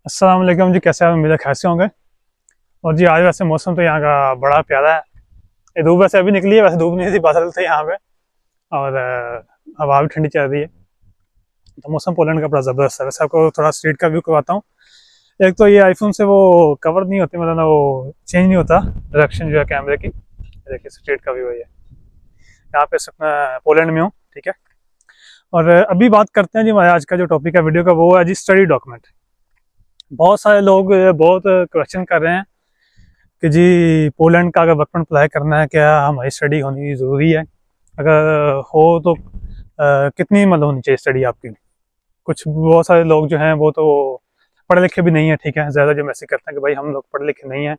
अस्सलाम वालेकुम जी, कैसे आप? उम्मीद है खैर से होंगे। और जी आज वैसे मौसम तो यहाँ का बड़ा प्यारा है। ये धूप वैसे अभी निकली है, वैसे धूप नहीं थी, बादल थे यहाँ पे। और हवा भी ठंडी चल रही है, तो मौसम पोलैंड का बड़ा ज़बरदस्त है। वैसे आपको थोड़ा स्ट्रीट का व्यू करवाता हूँ। एक तो ये आईफोन से वो कवर नहीं होती, मतलब ना वो चेंज नहीं होता डायरेक्शन जो है कैमरे की। देखिए स्ट्रीट का व्यू है ये। यहाँ पे मैं पोलैंड में हूँ, ठीक है। और अभी बात करते हैं जी, हमारे आज का जो टॉपिक है वीडियो का, वो है जी स्टडी डॉक्यूमेंट। बहुत सारे लोग बहुत क्वेश्चन कर रहे हैं कि जी पोलैंड का अगर वर्क परमिट अप्लाई करना है, क्या हमारी स्टडी होनी ज़रूरी है? अगर हो तो कितनी मतलब होनी चाहिए स्टडी आपकी? कुछ बहुत सारे लोग जो हैं वो तो पढ़े लिखे भी नहीं है, ठीक है। ज़्यादा जो मैसेज करते हैं कि भाई हम लोग पढ़े लिखे नहीं हैं।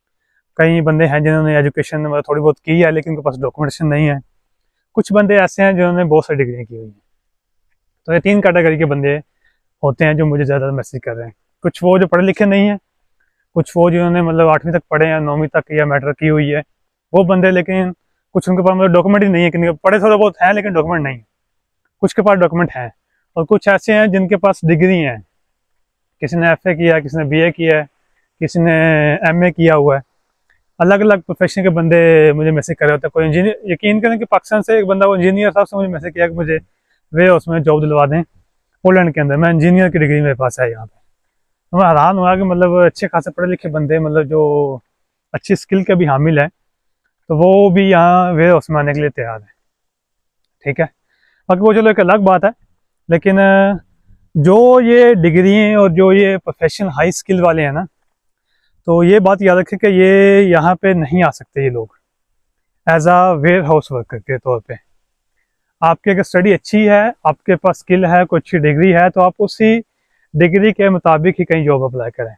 कई बंदे हैं जिन्होंने एजुकेशन मतलब थोड़ी बहुत की है, लेकिन उनके पास डॉक्यूमेंटेशन नहीं है। कुछ बंदे ऐसे हैं जिन्होंने बहुत सारी डिग्रियाँ की हुई हैं। तो ये तीन कैटेगरी के बंदे होते हैं जो मुझे ज़्यादा मैसेज कर रहे हैं। कुछ वो जो पढ़े लिखे नहीं हैं, कुछ वो जिन्होंने मतलब 8वीं तक पढ़े या 9वीं तक या मैटर की हुई है वो बंदे, लेकिन कुछ उनके पास मतलब डॉक्यूमेंट ही नहीं है। कि पढ़े थोड़ा बहुत है लेकिन डॉक्यूमेंट नहीं है। कुछ के पास डॉक्यूमेंट हैं, और कुछ ऐसे हैं जिनके पास डिग्री हैं। किसी ने एफए किया है, किसी ने बीए किया है, किसी ने एमए किया हुआ है। अलग अलग प्रोफेशन के बंदे मुझे मैसेज कर रहे होते हैं। कोई इंजीनियर, यकीन करें कि पाकिस्तान से एक बंदा वो इंजीनियर था, उसने मुझे मैसेज किया कि मुझे वे उसमें जॉब दिलवा दें पोलैंड के अंदर। मैं इंजीनियर की डिग्री मेरे पास है यहाँ पे। तो मैं हैरान हुआ कि मतलब अच्छे खासे पढ़े लिखे बंदे, मतलब जो अच्छी स्किल के भी हामिल है, तो वो भी यहाँ वे उसमें आने के लिए तैयार है, ठीक है। बाकी वो चलो एक अलग बात है, लेकिन जो ये डिग्री और जो ये प्रोफेशनल हाई स्किल वाले हैं ना, तो ये बात याद रखें कि ये यहाँ पे नहीं आ सकते ये लोग as a warehouse worker के तौर पे। आपकी अगर स्टडी अच्छी है, आपके पास स्किल है, कोई अच्छी डिग्री है, तो आप उसी डिग्री के मुताबिक ही कहीं जॉब अप्लाई करें,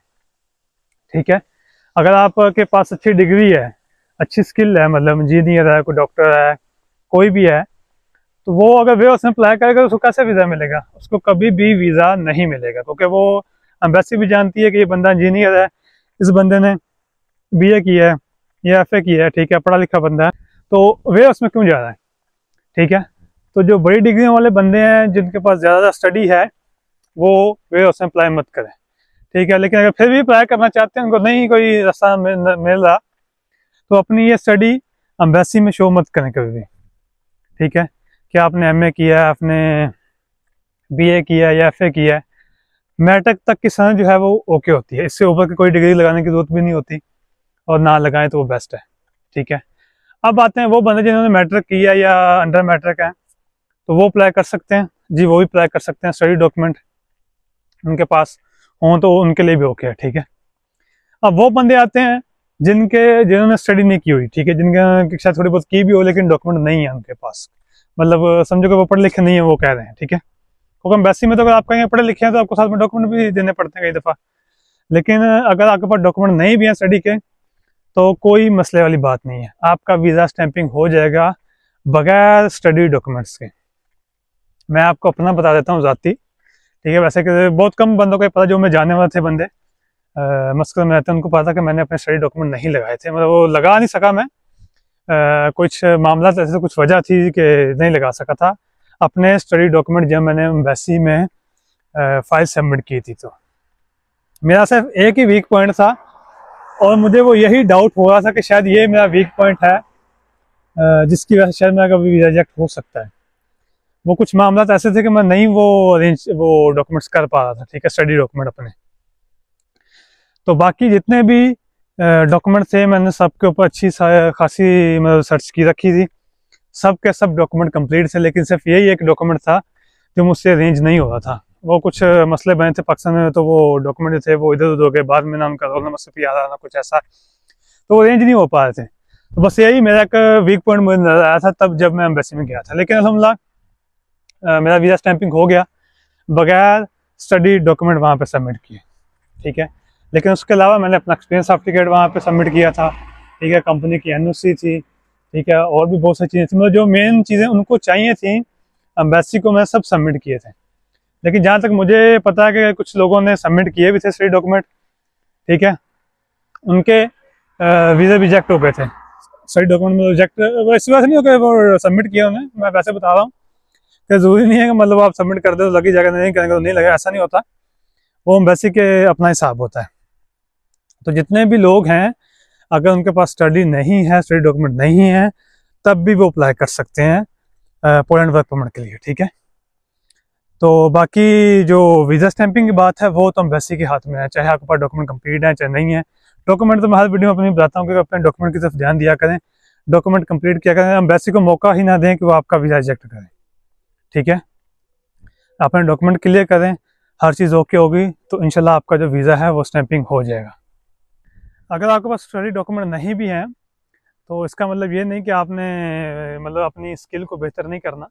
ठीक है। अगर आपके पास अच्छी डिग्री है, अच्छी स्किल है, मतलब इंजीनियर है, कोई डॉक्टर है, कोई भी है, तो वो अगर वे उसमें अप्लाई करेगा तो उसको कैसे वीज़ा मिलेगा? उसको कभी भी वीज़ा नहीं मिलेगा, क्योंकि वो एम्बेसी भी जानती है कि ये बंदा इंजीनियर है, इस बंदे ने बीए किया है या एफए किया है, ठीक है, पढ़ा लिखा बंदा है, तो वे उसमें क्यों जा रहा है, ठीक है। तो जो बड़ी डिग्रियों वाले बंदे हैं जिनके पास ज़्यादा स्टडी है, वो वे उसमें अप्लाई मत करें, ठीक है। लेकिन अगर फिर भी अप्लाई करना चाहते हैं, उनको नहीं कोई रास्ता मिल रहा, तो अपनी ये स्टडी एम्बेसी में शो मत करें कभी भी, ठीक है। क्या आपने एमए किया है, आपने बीए किया है या एफए किया है, मैट्रिक तक की सनद जो है वो ओके होती है। इससे ऊपर की कोई डिग्री लगाने की जरूरत भी नहीं होती, और ना लगाएं तो वो बेस्ट है, ठीक है। अब आते हैं वो बंदे जिन्होंने मैट्रिक किया या अंडर मैट्रिक है, तो वो अप्लाई कर सकते हैं जी, वो भी अप्लाई कर सकते हैं। स्टडी डॉक्यूमेंट उनके पास हों तो उनके लिए भी ओके है, ठीक है। अब वो बंदे आते हैं जिन्होंने स्टडी नहीं की हुई, ठीक है, जिनके शायद थोड़ी बहुत की भी हो लेकिन डॉक्यूमेंट नहीं है उनके पास, मतलब समझो कि वो पढ़े लिखे नहीं है, वो कह रहे हैं, ठीक है। क्योंकि एम्बेसी में तो अगर आप कहेंगे पढ़े लिखे हैं तो आपको साथ में डॉक्यूमेंट भी देने पड़ते हैं कई दफ़ा। लेकिन अगर आपके पास डॉक्यूमेंट नहीं भी है स्टडी के, तो कोई मसले वाली बात नहीं है, आपका वीज़ा स्टैंपिंग हो जाएगा बगैर स्टडी डॉक्यूमेंट्स के। मैं आपको अपना बता देता हूँ ज़ाती, ठीक है। वैसे कि बहुत कम बंदों को पता, जो मैं जाने वाले थे बंदे मस्कत में रहते हैं, उनको पता था कि मैंने अपने स्टडी डॉक्यूमेंट नहीं लगाए थे, मतलब वो लगा नहीं सका मैं। कुछ मामला ऐसे, कुछ वजह थी कि नहीं लगा सका था अपने स्टडी डॉक्यूमेंट जब मैंने एम्बेसी में फाइल सबमिट की थी। तो मेरा सिर्फ एक ही वीक पॉइंट था, और मुझे वो यही डाउट हो रहा था कि शायद ये मेरा वीक पॉइंट है, जिसकी वजह से शायद मेरा कभी भी रिजेक्ट हो सकता है। वो कुछ मामला ऐसे थे कि मैं नहीं वो डॉक्यूमेंट्स कर पा रहा था, ठीक है, स्टडी डॉक्यूमेंट अपने। तो बाकी जितने भी डॉक्यूमेंट थे, मैंने सबके ऊपर अच्छी खासी मतलब सर्च की रखी थी, सब के सब डॉक्यूमेंट कंप्लीट थे, लेकिन सिर्फ यही एक डॉक्यूमेंट था जो मुझसे अरेंज नहीं हो रहा था। वो कुछ मसले बने थे पाकिस्तान में, तो वो डॉक्यूमेंट थे वो इधर उधर हो गए, बाद में ना उनका रोल नंबर से भी आ रहा ना कुछ ऐसा, तो वो अरेंज नहीं हो पा रहे थे। तो बस यही मेरा एक वीक पॉइंट मुझे नजर आया था तब जब मैं एम्बेसी में गया था। लेकिन अल्हम्दुलिल्लाह मेरा वीज़ा स्टैंपिंग हो गया बगैर स्टडी डॉक्यूमेंट वहाँ पे सबमिट किए, ठीक है। लेकिन उसके अलावा मैंने अपना एक्सपीरियंस सर्टिफिकेट वहाँ पे सबमिट किया था, ठीक है, कंपनी की एनओसी थी, ठीक है, और भी बहुत सारी चीज़ें थी, मतलब जो मेन चीज़ें उनको चाहिए थी एम्बेसी को, मैं सब सबमिट किए थे। लेकिन जहाँ तक मुझे पता है कि कुछ लोगों ने सबमिट किए भी थे स्टडी डॉक्यूमेंट, ठीक है, उनके वीज़ा भी रिजेक्ट हो गए थे। स्टडी डॉक्यूमेंट में रिजेक्ट ऐसी बात नहीं हो गई, वो सबमिट किया उन्होंने, मैं वैसे बता रहा हूँ कि ज़रूरी नहीं है कि मतलब आप सबमिट कर दे तो लगी जाएगा, नहीं करेंगे तो नहीं लगेगा, ऐसा नहीं होता। वो एम्बेसी के अपना हिसाब होता है। तो जितने भी लोग हैं, अगर उनके पास स्टडी नहीं है, स्टडी डॉक्यूमेंट नहीं है, तब भी वो अप्लाई कर सकते हैं पोलैंड वर्क परमिट के लिए, ठीक है। तो बाकी जो वीज़ा स्टैंपिंग की बात है वो तो एम्बेसी के हाथ में है, चाहे आपके पास डॉक्यूमेंट कंप्लीट है चाहे नहीं है। डॉक्यूमेंट तो मैं हर वीडियो में अपनी बताता हूँ कि अपने डॉक्यूमेंट की तरफ ध्यान दिया करें, डॉक्यूमेंट कंप्लीट किया करें, एम्बेसी को मौका ही ना दें कि वो आपका वीज़ा रिजेक्ट करें, ठीक है। अपने डॉक्यूमेंट क्लियर करें, हर चीज़ ओके होगी तो इंशाल्लाह आपका जो वीज़ा है वो स्टैंपिंग हो जाएगा। अगर आपके पास स्टडी डॉक्यूमेंट नहीं भी हैं तो इसका मतलब ये नहीं कि आपने मतलब अपनी स्किल को बेहतर नहीं करना।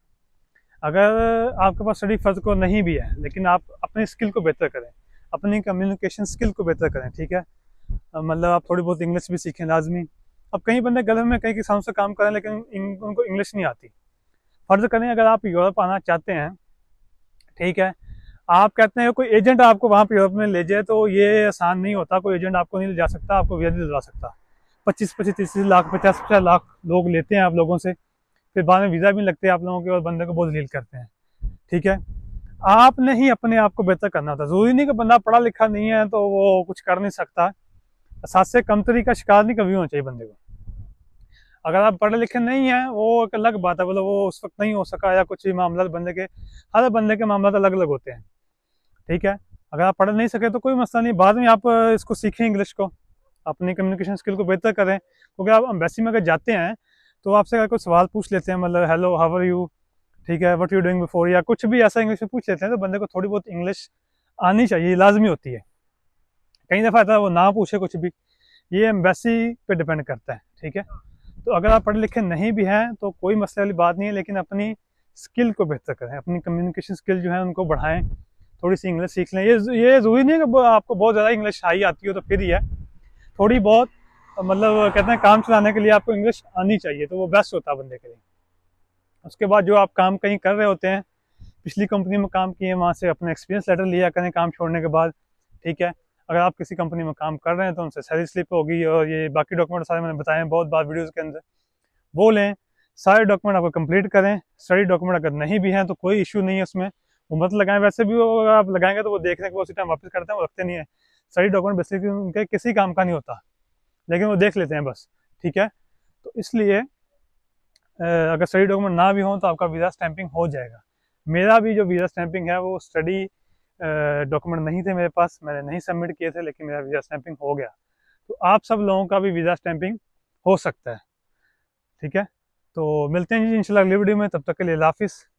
अगर आपके पास स्टडी फर्ज को नहीं भी है लेकिन आप अपनी स्किल को बेहतर करें, अपनी कम्युनिकेशन स्किल को बेहतर करें, ठीक है। मतलब आप थोड़ी बहुत इंग्लिश भी सीखें लाजमी। अब कई बंदे गल्फ में कई किसानों से काम करें लेकिन उनको इंग्लिश नहीं आती। फर्ज करें अगर आप यूरोप आना चाहते हैं, ठीक है, आप कहते हैं कोई एजेंट आपको वहाँ पे यूरोप में ले जाए, तो ये आसान नहीं होता। कोई एजेंट आपको नहीं ले जा सकता, आपको वीज़ा नहीं दिलवा सकता। 25-25, 30 लाख, 50-50 लाख लोग लेते हैं आप लोगों से, फिर बाद में वीज़ा भी नहीं लगते आप लोगों के, और बंदे को बहुत जलील करते हैं, ठीक है। आपने ही अपने आप को बेहतर करना होता है। जरूरी नहीं कि बंदा पढ़ा लिखा नहीं है तो वो कुछ कर नहीं सकता। साथ से कमतरी का शिकार नहीं कभी होना चाहिए बंदे को। अगर आप पढ़े लिखे नहीं हैं वो एक अलग बात है, मतलब वो उस वक्त नहीं हो सका या कुछ भी मामला बंदे के, हर बंदे के मामला अलग अलग होते हैं, ठीक है। अगर आप पढ़ नहीं सके तो कोई मसला नहीं, बाद में आप इसको सीखें, इंग्लिश को, अपनी कम्युनिकेशन स्किल को बेहतर करें। क्योंकि आप एम्बेसी में अगर जाते हैं तो आपसे अगर कोई सवाल पूछ लेते हैं, मतलब हेलो हाउ आर यू, ठीक है, व्हाट यू डूइंग बिफोर, या कुछ भी ऐसा इंग्लिश में पूछ लेते हैं, तो बंदे को थोड़ी बहुत इंग्लिश आनी चाहिए, लाजमी होती है। कई दफ़ा आता है वो ना पूछे कुछ भी, ये एम्बेसी पे डिपेंड करता है, ठीक है। तो अगर आप पढ़े लिखे नहीं भी हैं तो कोई मसले वाली बात नहीं है, लेकिन अपनी स्किल को बेहतर करें, अपनी कम्युनिकेशन स्किल जो है उनको बढ़ाएं, थोड़ी सी इंग्लिश सीख लें। ये ज़रूरी नहीं है कि आपको बहुत ज़्यादा इंग्लिश आई आती हो तो फिर ही है, थोड़ी बहुत, मतलब कहते हैं काम चलाने के लिए आपको इंग्लिश आनी चाहिए, तो वो बेस्ट होता है बंदे के लिए। उसके बाद जो आप काम कहीं कर रहे होते हैं, पिछली कंपनी में काम किए, वहाँ से अपना एक्सपीरियंस लेटर लिया करें काम छोड़ने के बाद, ठीक है। अगर आप किसी कंपनी में काम कर रहे हैं तो उनसे सैलरी स्लिप होगी और ये बाकी डॉक्यूमेंट सारे मैंने बताए हैं बहुत बार वीडियोज़ के अंदर, वो लें। सारे डॉक्यूमेंट आपको कंप्लीट करें। स्टडी डॉक्यूमेंट अगर नहीं भी हैं तो कोई इशू नहीं है उसमें, वो मत लगाएं। वैसे भी वो अगर आप लगाएंगे तो वो देख रहे हैं कि वो उसी टाइम वापस करते हैं, वो रखते नहीं है। स्टडी डॉक्यूमेंट बेसिकली उनके किसी काम का नहीं होता, लेकिन वो देख लेते हैं बस, ठीक है। तो इसलिए अगर स्टडी डॉक्यूमेंट ना भी हो तो आपका वीज़ा स्टैंपिंग हो जाएगा। मेरा भी जो वीज़ा स्टैंपिंग है वो स्टडी डॉक्यूमेंट नहीं थे मेरे पास, मैंने नहीं सबमिट किए थे, लेकिन मेरा वीज़ा स्टैंपिंग हो गया। तो आप सब लोगों का भी वीज़ा स्टैंपिंग हो सकता है, ठीक है। तो मिलते हैं जी इंशाल्लाह अगली वीडियो में, तब तक के लिए अल्लाह हाफिज़।